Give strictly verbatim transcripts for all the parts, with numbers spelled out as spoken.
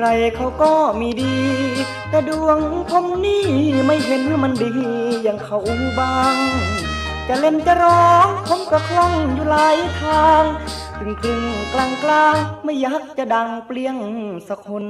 รๆเขาก็มีดีแต่ดวงผมนี่ไม่เห็นมันดีอย่างเขาบ้างจะเล่นจะร้องผมก็คล่องอยู่หลายทางกึ่งกึ่งกลางกลางไม่อยากจะดังเปลี่ยงสักคน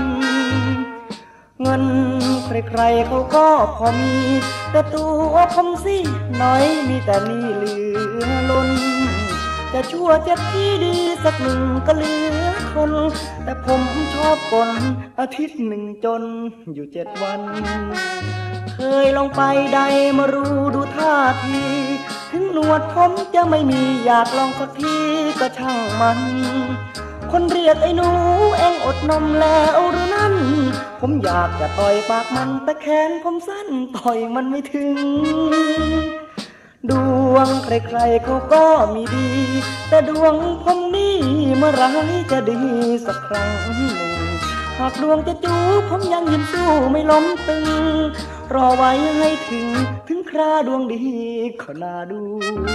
เงินใครๆเขาก็พอมีแต่ตัวผมสิน้อยมีแต่นี่เหลือล้นจะชั่วจะที่ดีสักหนึ่งก็เหลือทนแต่ผมชอบกลอาทิตย์หนึ่งจนอยู่เจ็ดวันเคยลองไปใดมารู้ดูท่าทีถึงหนวดผมจะไม่มีอยากลองสักทีก็ช่างมันคนเรียกไอ้หนูเอ็งอดนมแล้วหรือนั่นผมอยากจะต่อยปากมันแต่แขนผมสั้นต่อยมันไม่ถึงดวงใครๆเขาก็มีดีแต่ดวงผมนี่เมื่อไรจะดีสักครั้งหนึ่งหากดวงจะจูบผมยังยิ้มสู้ไม่ล้มตึงรอไว้ให้ถึงถึงคราดวงดีก็น่าดู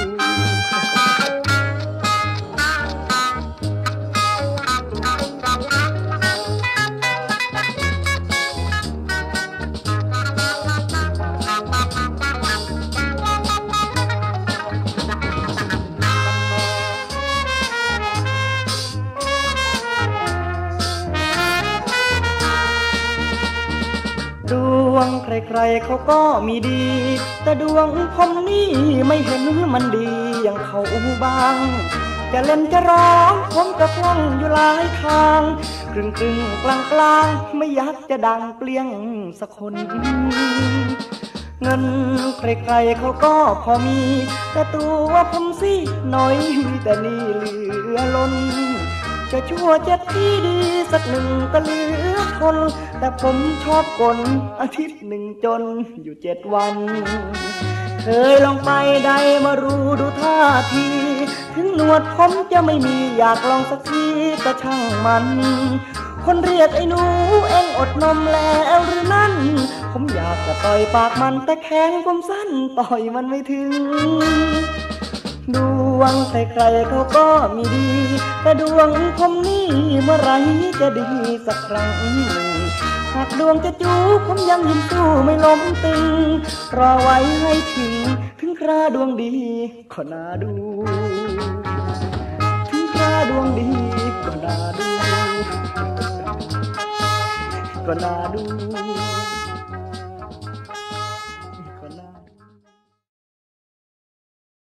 ดวงใครๆเขาก็มีดีแต่ดวงผมนี่ไม่เห็นมันดีอย่างเขาบ้างจะเล่นจะร้องผมก็คล่องอยู่หลายทางกึ่งกึ่งกลางกลางไม่อยากจะดังเปลี่ยงสักคนเงินใครๆเขาก็พอมีแต่ตัวผมสิน้อยมีแต่นี่เหลือล้นจะชั่วจะที่ดีสักหนึ่งก็เหลือทนแต่ผมชอบกลอาทิตย์หนึ่งจนอยู่เจ็ดวันเคยลองไปใดมารู้ดูท่าทีถึงหนวดผมจะไม่มีอยากลองสักทีก็ช่างมันคนเรียกไอ้หนูเอ็งอดนมแล้วหรือนั่นผมอยากจะต่อยปากมันแต่แขนผมสั้นต่อยมันไม่ถึงดวงใครๆเขาก็มีดีแต่ดวงผมนี่เมื่อไรจะดีสักครั้งหนึ่งหากดวงจะจูบผมยังยิ้มสู้ไม่ล้มตึงรอไว้ให้ถึงถึงคราดวงดีก็น่าดูถึงคราดวงดีก็น่าดูก็น่าดู